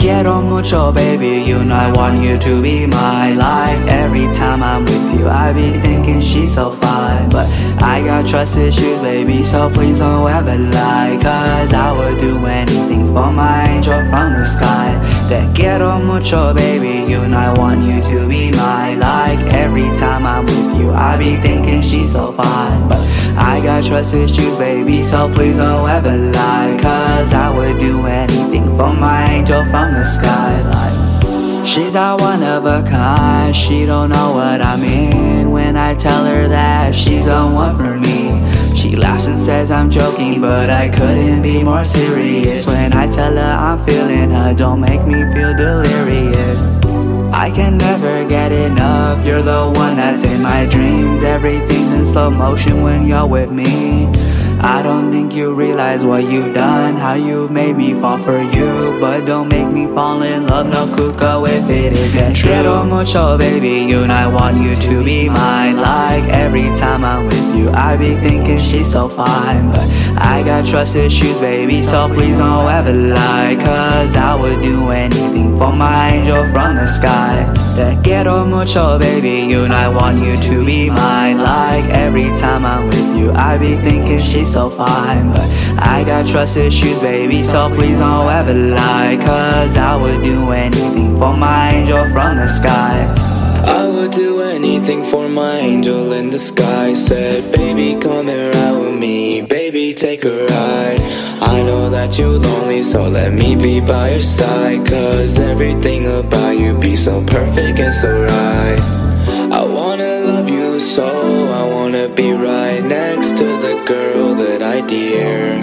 quiero mucho, baby, you know I want you to be my life. Every time I'm with you, I be thinking she's so fine. But I got trust issues, baby, so please don't ever lie. Cause I would do anything for my angel from the sky. Te quiero mucho, baby, you know I want you to be my life. Every time I'm with you, I be thinking she's so fine. But I got trust issues, baby, so please don't ever lie. Cause I would do anything for my angel from the sky. She's a one of a kind, she don't know what I mean when I tell her that she's the one for me. She laughs and says I'm joking, but I couldn't be more serious. When I tell her I'm feeling her, don't make me feel delirious. I can never get enough, you're the one that's in my dreams. Everything's in slow motion when you're with me. I don't think you realize what you've done, how you've made me fall for you. But don't make me fall in love, no cuckoo, if it isn't true. Quiero mucho, baby, you know I want you to be mine. Like every time I'm with you, I be thinking she's so fine. But I got trust issues, baby, so please don't ever lie. Cause I would do anything for my angel from the sky. Te quiero mucho, baby, you know I want you to be mine. Like every time I'm with you, I be thinking she's so fine. But I got trust issues, baby, so please don't ever lie. Cause I would do anything for my angel from the sky. I would do anything for my angel in the sky. Said, baby, come and ride with me, baby, take a ride. I know that you're lonely, so let me be by your side. Cause everything about you be so perfect and so right. I wanna love you so, I wanna be right next to the girl that I dear.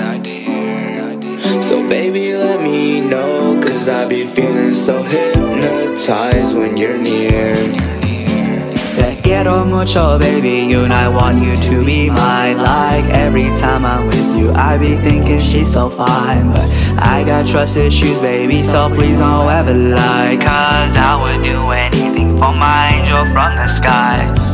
So baby, let me know, cause I be feeling so hypnotized when you're near. Te quiero mucho, baby, you know I want you to be mine. Like every time I'm with you, I be thinking she's so fine. But I got trust issues, baby, so please don't ever lie. Cause I would do anything for my angel from the sky.